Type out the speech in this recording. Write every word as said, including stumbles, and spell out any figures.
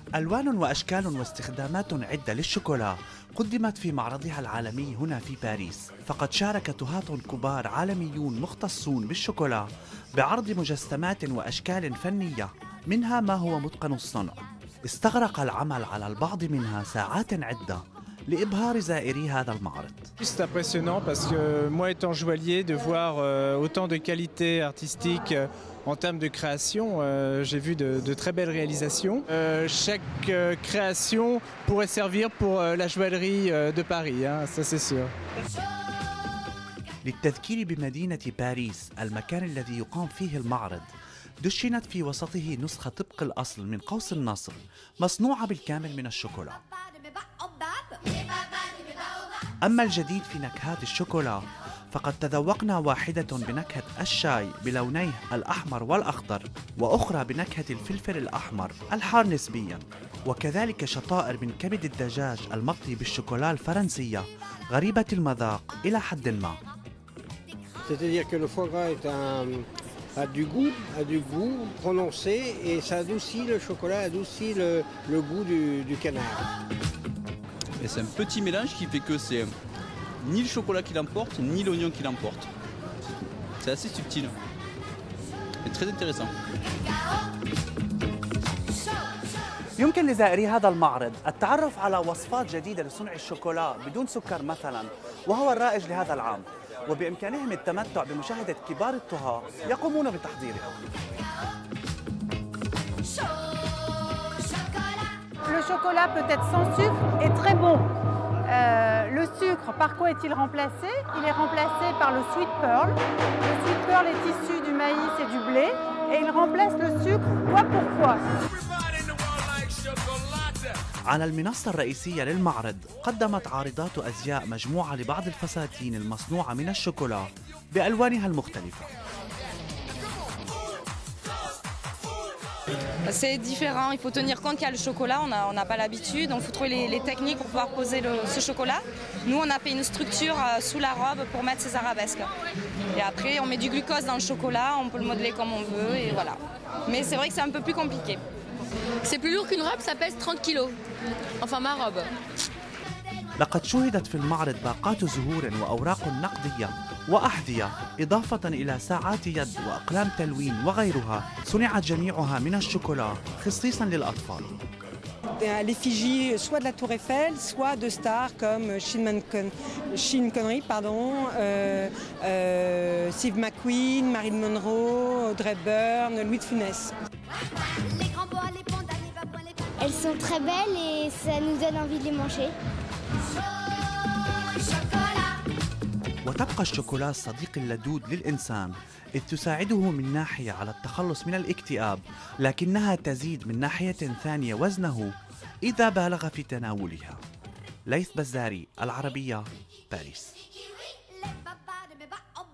ألوان وأشكال واستخدامات عدة للشوكولا قدمت في معرضها العالمي هنا في باريس، فقد شارك تهاة كبار عالميون مختصون بالشوكولا بعرض مجسمات وأشكال فنية، منها ما هو متقن الصنع. استغرق العمل على البعض منها ساعات عدة لإبهار زائري هذا المعرض. C'est impressionnant parce que moi étant joaillier, de voir euh, autant de qualité artistique euh, en termes de création, euh, j'ai vu de, de très belles réalisations. Euh, chaque euh, création pourrait servir pour euh, la joaillerie euh, de Paris, hein, ça c'est sûr. للتذكير بمدينة باريس المكان الذي يقام فيه المعرض، دشنت في وسطه نسخة طبق الأصل من قوس النصر مصنوعة بالكامل من الشوكولا. أما الجديد في نكهات الشوكولا فقد تذوقنا واحدة بنكهة الشاي بلونيه الأحمر والأخضر، وأخرى بنكهة الفلفل الأحمر الحار نسبياً، وكذلك شطائر من كبد الدجاج المطهي بالشوكولا الفرنسية غريبة المذاق إلى حد ما. C'est-à-dire que le foie gras est un, a du goût, a du goût prononcé et ça adoucit le chocolat, adoucit le, le goût du, du canard. Et c'est un petit mélange qui fait que c'est ni le chocolat qui l'emporte, ni l'oignon qui l'emporte. C'est assez subtil et très intéressant. يمكن لزائري هذا المعرض التعرف على وصفات جديدة لصنع الشوكولا بدون سكر مثلا، وهو الرائج لهذا العام، وبإمكانهم التمتع بمشاهدة كبار الطهاة يقومون بتحضيرها. Le chocolat peut être sans sucre et très bon. Euh, le sucre, par quoi est-il remplacé? Il est remplacé par le sweet pearl. Le sweet pearl est issu du maïs et du blé et il remplace le sucre quoi pour quoi. على المنصة الرئيسية للمعرض قدمت عارضات أزياء مجموعة لبعض الفساتين المصنوعة من الشوكولا بألوانها المختلفة. C'est différent, il faut tenir compte qu'il y a le chocolat, on n'a pas l'habitude, donc il faut trouver les, les techniques pour pouvoir poser le, ce chocolat. Nous on a fait une structure euh, sous la robe pour mettre ces arabesques. Et après on met du glucose dans le chocolat, on peut le modeler comme on veut et voilà. Mais c'est vrai que c'est un peu plus compliqué. C'est plus lourd qu'une robe, ça pèse trente kilos. Enfin ma robe. لقد شوهدت في المعرض باقات زهور وأوراق نقدية وأحذية، إضافة إلى ساعات يد وأقلام تلوين وغيرها، صنعت جميعها من الشوكولا خصيصا للأطفال. L'effigie soit de la Tour Eiffel, soit de stars comme Sean Connery, pardon, euh, euh, Steve McQueen, Marilyn Monroe, Audrey Hepburn, Louis de Funès. Elles sont très belles et ça nous donne envie de les manger. وتبقى الشوكولا الصديق اللدود للإنسان، إذ تساعده من ناحية على التخلص من الاكتئاب، لكنها تزيد من ناحية ثانية وزنه إذا بالغ في تناولها. ليث بزاري، العربية، باريس.